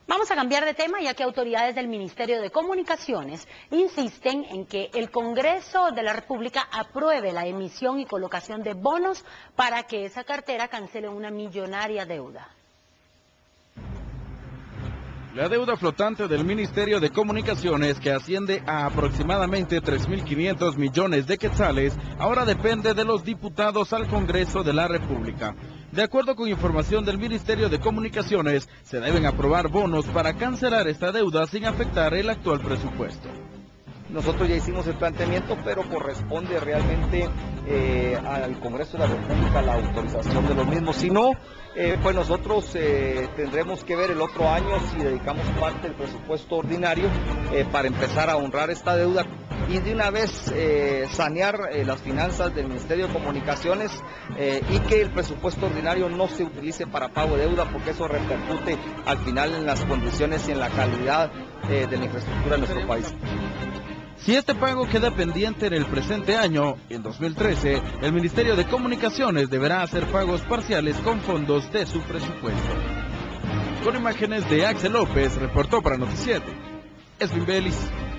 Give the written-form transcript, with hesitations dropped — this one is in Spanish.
Vamos a cambiar de tema, ya que autoridades del Ministerio de Comunicaciones insisten en que el Congreso de la República apruebe la emisión y colocación de bonos para que esa cartera cancele una millonaria deuda. La deuda flotante del Ministerio de Comunicaciones, que asciende a aproximadamente 3.500 millones de quetzales, ahora depende de los diputados al Congreso de la República. De acuerdo con información del Ministerio de Comunicaciones, se deben aprobar bonos para cancelar esta deuda sin afectar el actual presupuesto. Nosotros ya hicimos el planteamiento, pero corresponde realmente al Congreso de la República la autorización de los mismos. Si no, pues nosotros tendremos que ver el otro año si dedicamos parte del presupuesto ordinario para empezar a honrar esta deuda y de una vez sanear las finanzas del Ministerio de Comunicaciones y que el presupuesto ordinario no se utilice para pago de deuda, porque eso repercute al final en las condiciones y en la calidad de la infraestructura de nuestro país. Si este pago queda pendiente en el presente año, en 2013, el Ministerio de Comunicaciones deberá hacer pagos parciales con fondos de su presupuesto. Con imágenes de Axel López, reportó para Noticiero Esvin Belis.